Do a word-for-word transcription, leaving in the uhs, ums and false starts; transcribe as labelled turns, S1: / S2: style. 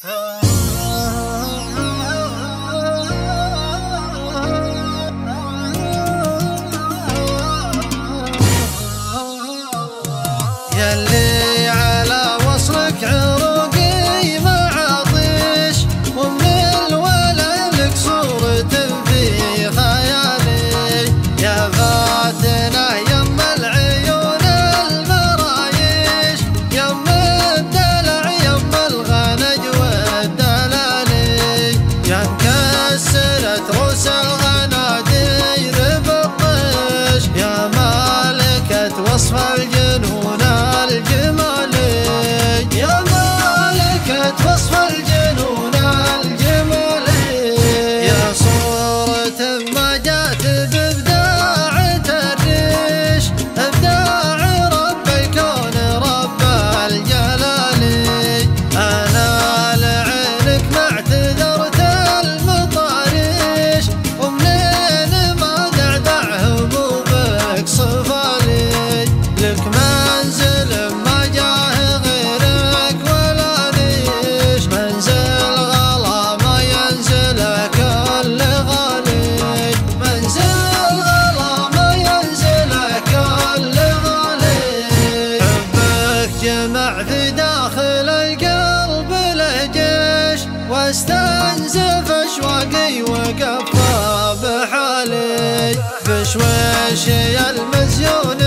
S1: يلي على وصلك عروقي ما عطش، ومن الولا لك صورة في خيالي، يا فاتنة يم العيون المرايش، يم الدلع يم الغنج والدلالي، يا مكسرة رؤوس الغنادير بالطش، يا مالكة وصف الجنون الجمالي، يا مالكة وصف الجنون الجمالي، يا صورة ما جات بإبداع تريش، إبداع رب الكون رب الجلالي، أنا لعينك ما اعتذرت المطاريش، ومنين ما دعدع هبوبك صفالي، لك منزل ما جاه غيرك ولا ليش، منزل غلا ما ينزل كل غالي، منزل غلا ما ينزل كل غالي، حبك جمع في داخل القلب الجيش، واستنزف اشواقي وقف بحالي، بشويش يا المزيون